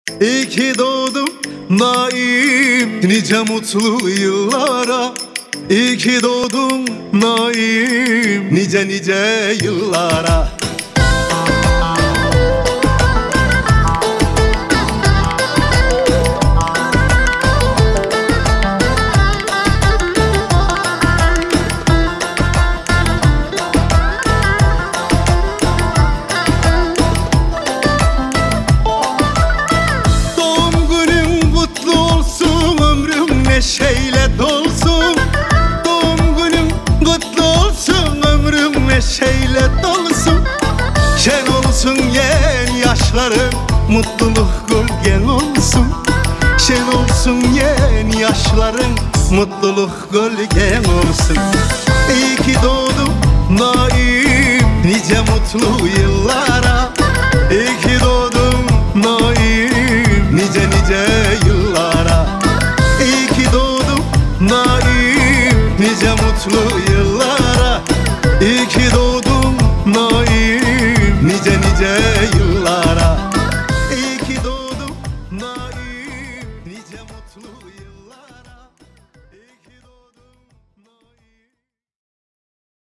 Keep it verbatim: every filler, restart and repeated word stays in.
İyi ki doğdum Naim, nice mutlu yıllara. İyi ki doğdum Naim, nice nice yıllara. Neşeyle dolsun, doğum günün kutlu olsun, ömrüm neşeyle dolsun. Şen olsun yeni yaşların, mutluluk gölgen olsun. Şen olsun yeni yaşların, mutluluk gölgen olsun. İyi ki doğdum Naim, nice mutlu yıllara. İyi ki doğdum Naim, nice nice yıllara. İyi ki doğdum Naim, nice mutlu yıllara. İyi ki doğdum Naim, nice nice yıllara.